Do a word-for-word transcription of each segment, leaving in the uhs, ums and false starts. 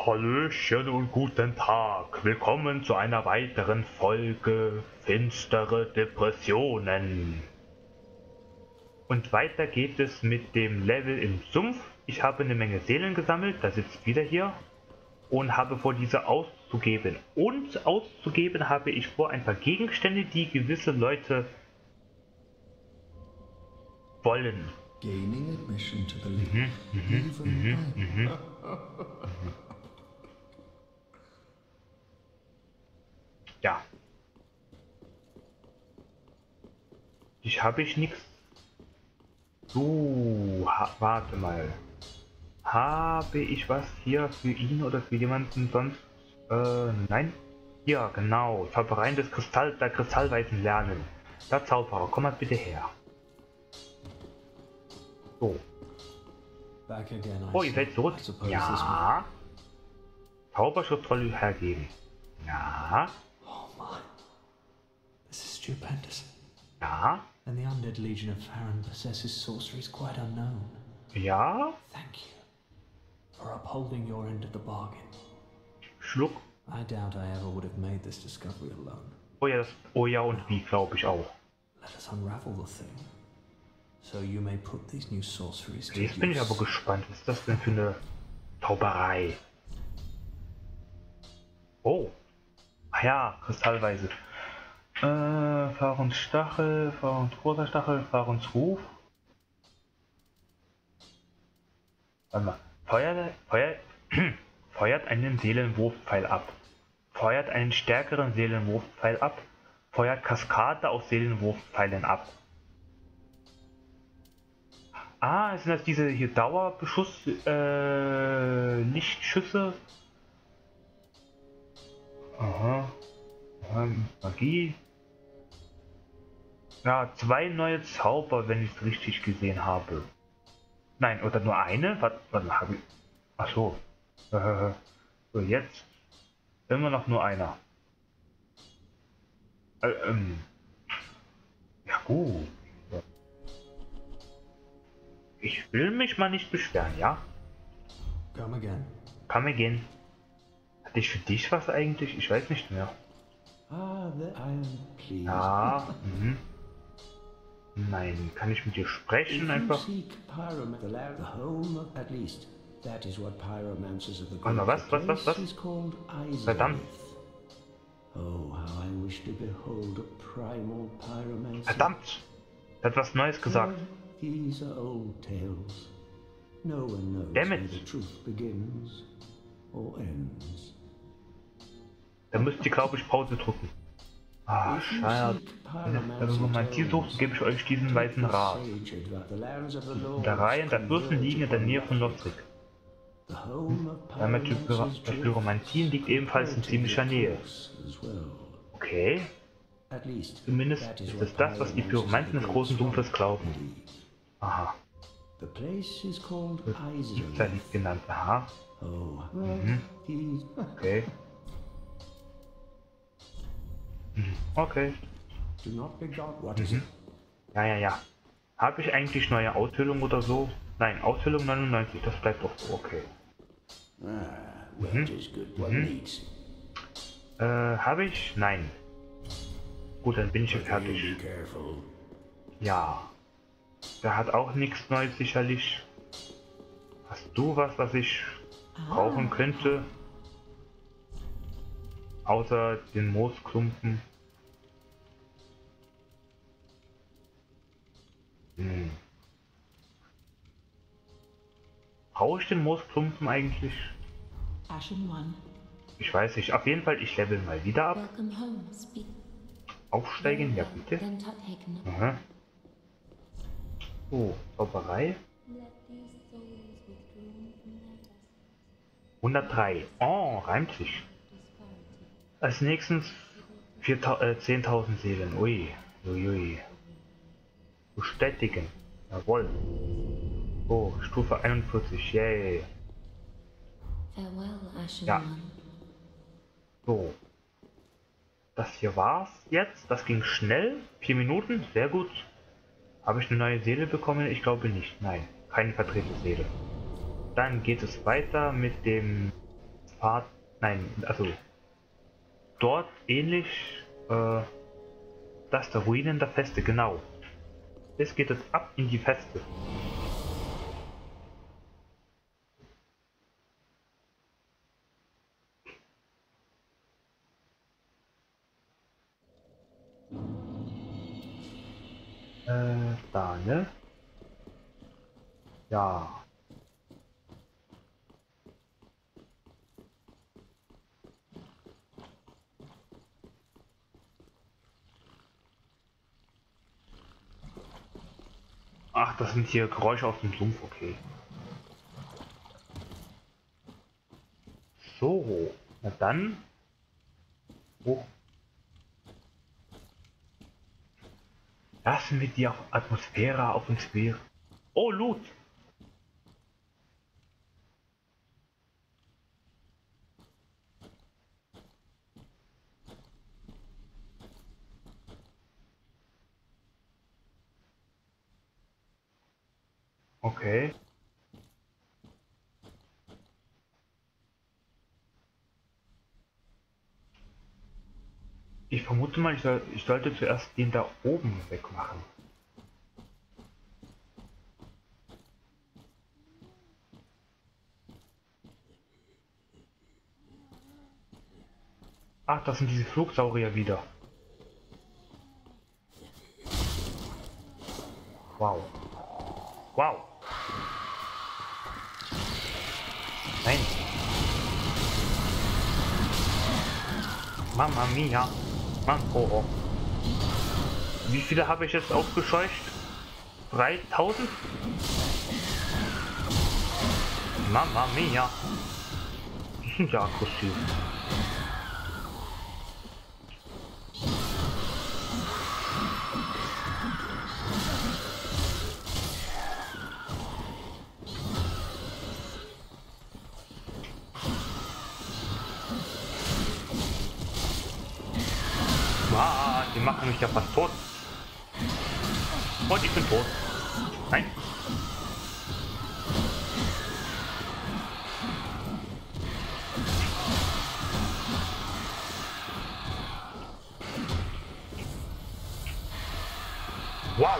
Hallöchen und guten Tag. Willkommen zu einer weiteren Folge Finstere Depressionen. Und weiter geht es mit dem Level im Sumpf. Ich habe eine Menge Seelen gesammelt, da sitzt wieder hier. Und habe vor, diese auszugeben. Und auszugeben habe ich vor ein paar Gegenstände, die gewisse Leute wollen. Gaining admission to the league. Mhm, mhm, Even mhm, I- mhm. Ja. Ich habe ich nichts. So, ha warte mal. Habe ich was hier für ihn oder für jemanden sonst? Äh, nein. Ja, genau. Zaubereien des Kristall, der Kristallweisen lernen. Der Zauberer, komm mal bitte her. So. Back again, I Oh, ihr see. seid zurück. I suppose this Ja. Zauberschutzrolle hergeben. Ja. will- Oh my. This is stupendous. Ja. And the undead legion of Farron possesses sorceries quite unknown. Ja. Thank you for upholding your end of the bargain. Schluck. I doubt I ever would have made this discovery alone. Oh ja, das, oh ja und wie, glaube ich auch. Let us unravel the thing, so you may put these new sorceries to Jetzt bin ich aber use. gespannt. Was ist das denn für eine Zauberei? Oh. Ah ja, Kristallweise. Äh, Farons Stachel, Farons großer Stachel, Farons Ruf. Warte mal. Feuert, feuert, feuert einen Seelenwurfpfeil ab. Feuert einen stärkeren Seelenwurfpfeil ab. Feuert Kaskade aus Seelenwurfpfeilen ab. Ah, sind das diese hier Dauerbeschuss, äh, Lichtschüsse? Aha. Aha, Magie. Ja, zwei neue Zauber, wenn ich es richtig gesehen habe. Nein, oder nur eine? Was, was habe ich? Ach so. Äh, so, jetzt immer noch nur einer. Äh, ähm. Ja gut. Ich will mich mal nicht beschweren, ja? Come again. Kann mir gehen. Hatte ich für dich was eigentlich? Ich weiß nicht mehr. Ah, the, I am pleased. Ja, mhm. Nein, kann ich mit dir If sprechen you einfach? seek Pyrom- the land, the home of, at least, that is what pyromancers of the Warte mal, was, the was, was, place was? is called Verdammt. Izalith. Oh, how I wish to behold a primal pyromancer. Verdammt! Er hat was Neues gesagt. But these are old tales. No one knows Damn where it. the truth begins or ends. Da müsst ihr, glaube ich, Pause drücken. Ah, If you schade. seek Wenn ihr pyromancer Romantie sucht, tales, gebe ich euch diesen weißen Rat. sage about the lands of the In der Reihe der Fürsten Lords liegen in der Nähe von Lothric. The home of Weil mit pyromancers der Pyromantie liegt ebenfalls in ziemlicher Nähe. as well. Okay, At least, zumindest that is ist what es das, was die Pyromanten des großen Dumpfes glauben. believe. Aha, The place is called Izalith Izalith. genannt. Aha, Oh, Mhm. these okay. Mhm, okay. do not be God. What is it? Ja, ja, ja. Habe ich eigentlich neue Aushöhlung oder so? Nein, Aushöhlung neunundneunzig, das bleibt doch so, okay. Ah, well, it is good. What needs? Äh, habe ich? Nein. Gut, dann bin ich Be fertig. careful. Ja. Der hat auch nichts Neues sicherlich. Hast du was, was ich brauchen könnte? Außer den Moosklumpen. Hm. Brauche ich den Moosklumpen eigentlich? Ashen One, Ich weiß nicht. Auf jeden Fall, ich level mal wieder ab. welcome home. Speak. Aufsteigen, ja bitte. Then Tuthaken. Aha. So, Zauberei. Let these souls withdrawn from their vessels hundertdrei. Oh, reimt sich. disparity. Als nächstes viertausend, äh, zehntausend Seelen. Ui, ui, ui. Bestätigen. Jawohl. Oh, Stufe einundvierzig. Yay. Farewell, Ashen Ja. One. So. Das hier war's jetzt. Das ging schnell. Vier Minuten. Sehr gut. Habe ich eine neue Seele bekommen? Ich glaube nicht. Nein. Keine vertretene Seele. Dann geht es weiter mit dem Pfad, nein, also dort ähnlich, äh, das der Ruinen der Feste, genau. Jetzt geht es ab in die Feste. Äh, da, ne? Ja. Ach, das sind hier Geräusche aus dem Sumpf, okay. So, na dann. Oh. Lassen wir die Atmosphäre auf uns wirken. Oh, Loot! Okay. Ich vermute mal, ich, soll, ich sollte zuerst den da oben wegmachen. Ach, das sind diese Flugsaurier wieder. Wow. Wow. Nein. Mamma mia. Mann, oh, oh. Wie viele habe ich jetzt aufgescheucht? dreitausend? Mamma mia. Die sind ja aggressiv. Ah, die machen mich ja fast tot. Und ich bin tot. Nein. Wow.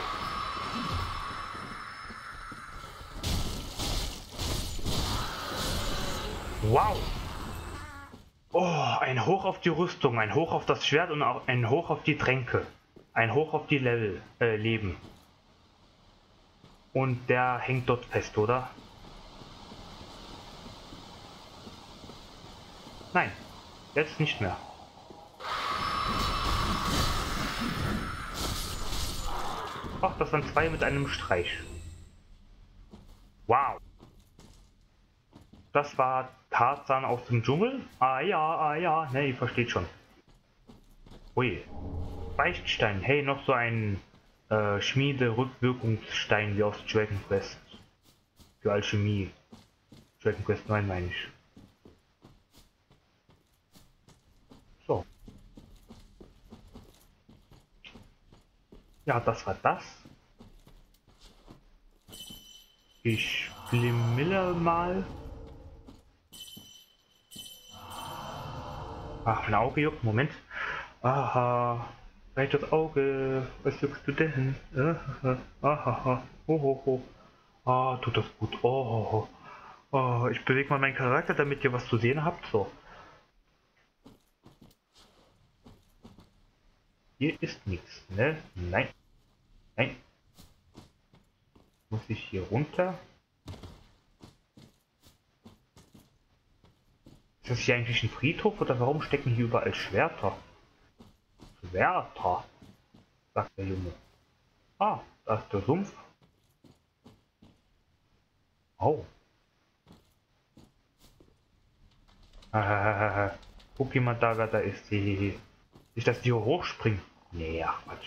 Wow. Oh, ein Hoch auf die Rüstung, ein Hoch auf das Schwert und auch ein Hoch auf die Tränke. Ein Hoch auf die Level, äh, Leben. Und der hängt dort fest, oder? Nein, jetzt nicht mehr. Ach, das waren zwei mit einem Streich. Wow. Das war Tarzan aus dem Dschungel? Ah ja, ah ja, ne, ihr versteht schon. Ui. Beichtstein, hey, noch so ein äh, Schmiede-Rückwirkungsstein wie aus Dragon Quest. Für Alchemie. Dragon Quest neun meine ich. So. Ja, das war das. Ich flimmille mal. Ach, mein Auge juckt. Moment. Aha. Rechtes Auge. Was juckst du denn? Aha. Oh, oh, oh. Ah, tut das gut. Oh, oh, oh. Ich bewege mal meinen Charakter, damit ihr was zu sehen habt. So. Hier ist nichts, ne? Nein. Nein. Muss ich hier runter? Ist das hier eigentlich ein Friedhof oder warum stecken hier überall Schwerter? Schwerter, sagt der Junge. Ah, da ist der Sumpf. Oh. Ah, guck jemand da, wer da ist. Nicht, dass die hier hochspringen. Nee, ach Quatsch.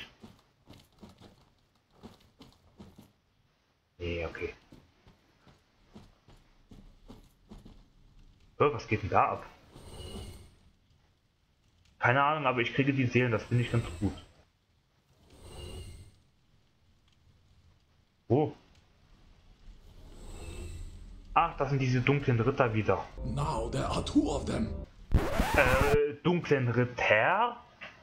Nee, okay. Oh, was geht denn da ab? Keine Ahnung, aber ich kriege die Seelen, das finde ich ganz gut. Oh. Ach, das sind diese dunklen Ritter wieder. Now there are two of them. Äh, dunklen Ritter?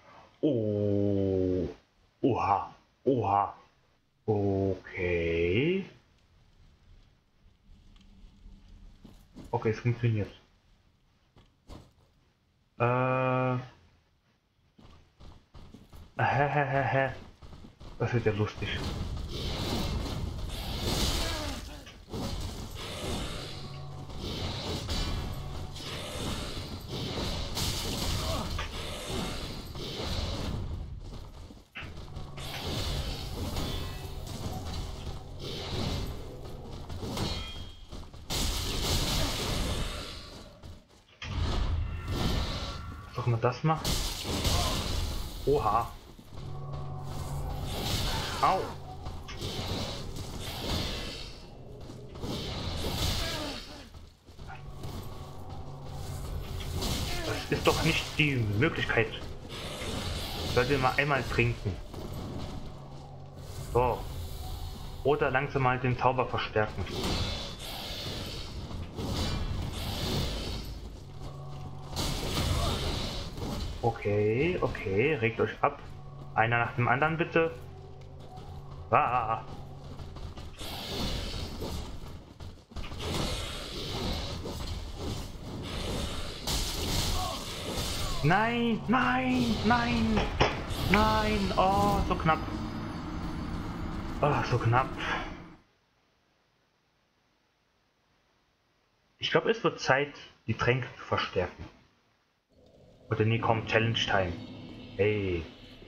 Oh. Oha. Oha. Okay. Okay, es funktioniert. Äh. Hä, hä, hä, hä. Das wird ja lustig. Was auch immer das macht. Oha. Au. Das ist doch nicht die Möglichkeit. Ich sollte mal einmal trinken. So. Oder langsam mal den Zauber verstärken. Okay, okay, regt euch ab. Einer nach dem anderen bitte. Ah. Nein, nein, nein, nein, oh, so knapp. Oh, so knapp. Ich glaube, es wird Zeit, die Tränke zu verstärken. Oder nie kommt Challenge Time. Hey.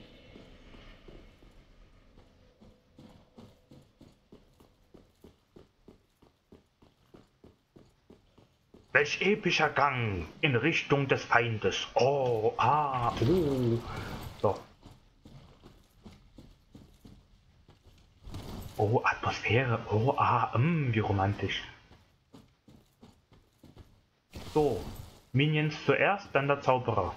Welch epischer Gang in Richtung des Feindes. Oh, ah, oh. So. Oh, Atmosphäre. Oh, ah, mm, wie romantisch. So. Minions zuerst, dann der Zauberer.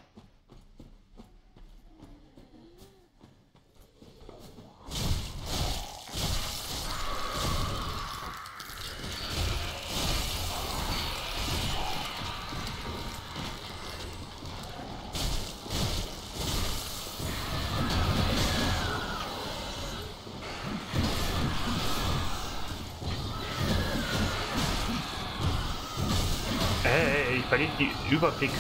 Hey, ich verliere die Überblick.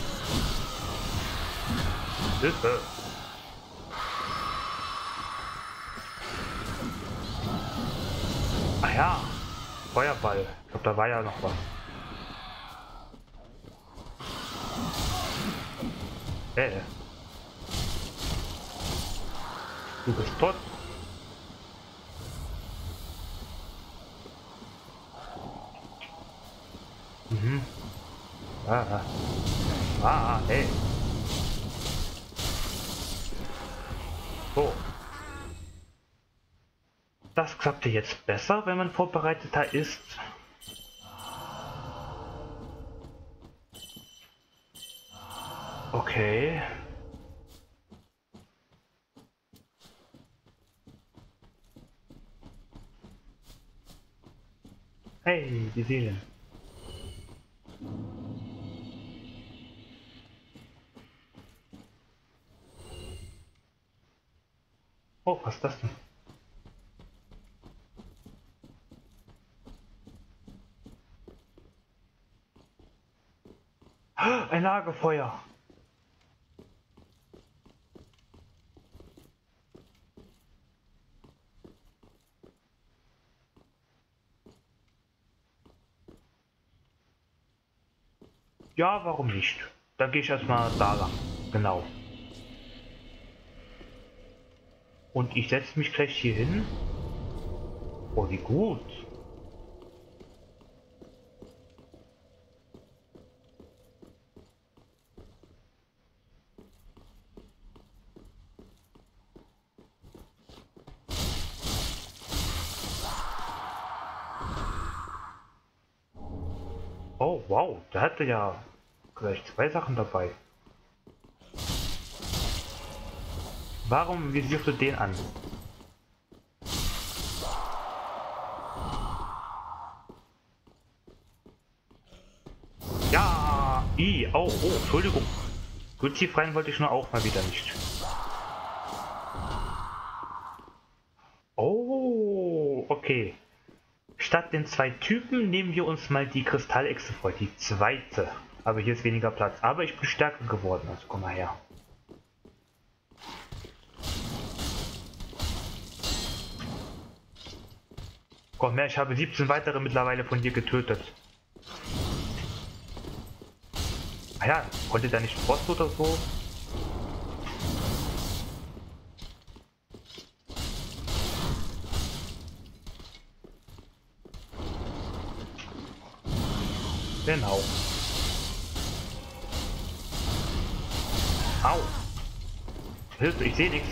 Hilfe. Ah ja, Feuerball. Ich glaube, da war ja noch was. Hey. Du bist tot. Mhm. Ah, ah, hey. So. Das klappte jetzt besser, wenn man vorbereiteter ist. Okay. Hey, die Seelen. Oh, was ist das denn? Ein Lagerfeuer. Ja, warum nicht? Da gehe ich erstmal da lang. Genau. Und ich setze mich gleich hier hin. Oh, wie gut. Oh, wow, der hatte ja gleich zwei Sachen dabei. Warum visierst du den an? I, oh, oh, Entschuldigung. So tief rein wollte ich nur auch mal wieder nicht. Oh, okay. Statt den zwei Typen nehmen wir uns mal die Kristallechse vor, die zweite. Aber hier ist weniger Platz. Aber ich bin stärker geworden, also komm mal her. Komm her, ich habe siebzehn weitere mittlerweile von dir getötet. Ah ja, konnte der nicht Frost oder so? Genau. Au. Hilfe, ich sehe nichts.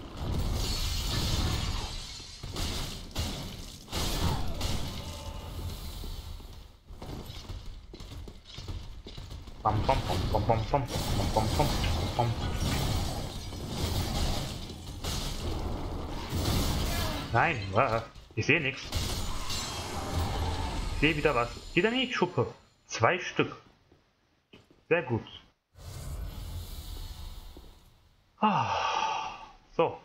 Bam, bam, bam, bam, bam, bam, bam, bam, bam. Nein, äh, ich sehe nichts. Ich sehe wieder was. Wieder eine Schuppe. Zwei Stück. Sehr gut. Ah, so.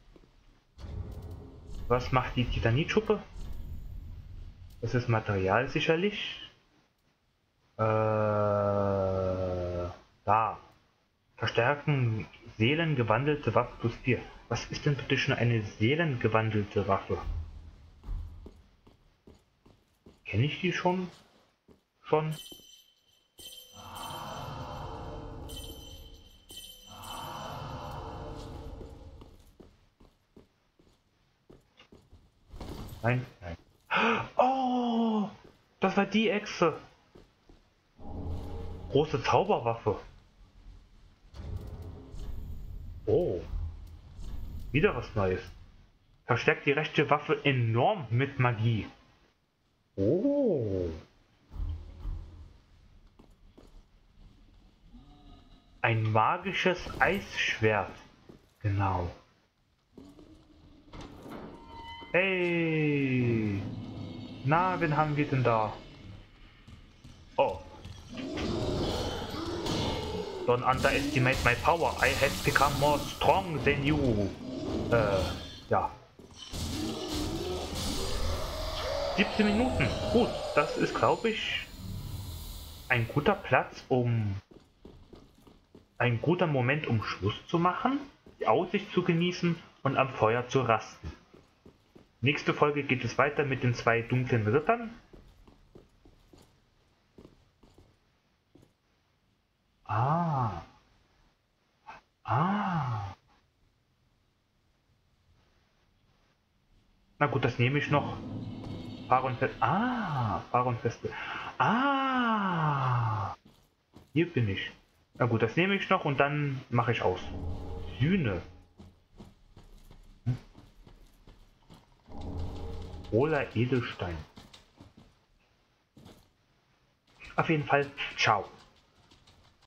Was macht die Titanitschuppe? Das ist Material sicherlich. Äh, da. Verstärken seelengewandelte Waffe plus vier. Was ist denn bitte schon eine seelengewandelte Waffe? Kenne ich die schon? Schon? Nein, nein. Oh, das war die Echse. Große Zauberwaffe. Oh. Wieder was Neues. Verstärkt die rechte Waffe enorm mit Magie. Oh. Ein magisches Eisschwert. Genau. Hey. Na, wen haben wir denn da? Oh. Don't underestimate my power. I have become more strong than you. Äh, ja. siebzehn Minuten. Gut, das ist, glaube ich, ein guter Platz, um... ein guter Moment, um Schluss zu machen, die Aussicht zu genießen und am Feuer zu rasten. Nächste Folge geht es weiter mit den zwei dunklen Rittern. Ah. Ah. Na gut, das nehme ich noch. Faronfest. Ah, Faronfeste. Ah. Hier bin ich. Na gut, das nehme ich noch und dann mache ich aus. Sühne. Hm? Roller Edelstein. Auf jeden Fall, ciao.